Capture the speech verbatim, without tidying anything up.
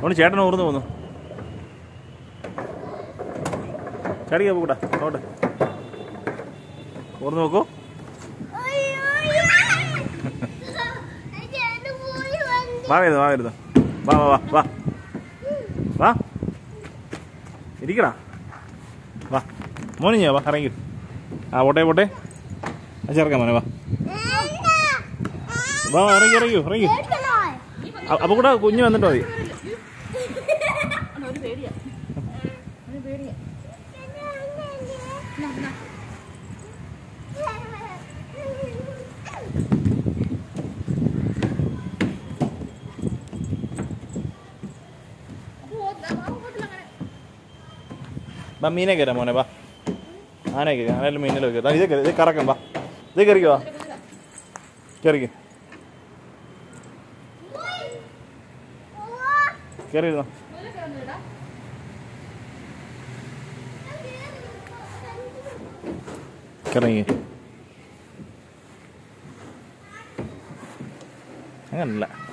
മോന് ചേട്ടൻ ഊർന്ന് പോന്നു. ചാടിക്കാ പോകൂട്ടാ നോട്ടെ. ഊർന്ന് നോക്കൂ. വാ വരുന്നു വാ വരുന്നു വാ വാ വാ വാ വാ ഇരിക്കടാ. വാ മോനി ഞാൻ വാ ഇറങ്ങി. ആ പോട്ടെ പോട്ടെ ചേർക്കാം മോനെ. വാ വാ ഇറങ്ങി ഇറങ്ങി ഇറങ്ങി. അപ്പൊ കൂടെ കുഞ്ഞ് വന്നിട്ടോ മതി. വാ മീനെ കയറാം മോനെ. വാ ആനെ കയറി. ആനയിലും മീനിലും കയറാം. ഇതേ കയറി. ഇത് കറക്കാം. വാ ഇത് കയറിക്കോ. വാ കയറിക്കോ. കയറിയിരുന്നോ. കറങ്ങി. അങ്ങനല്ല.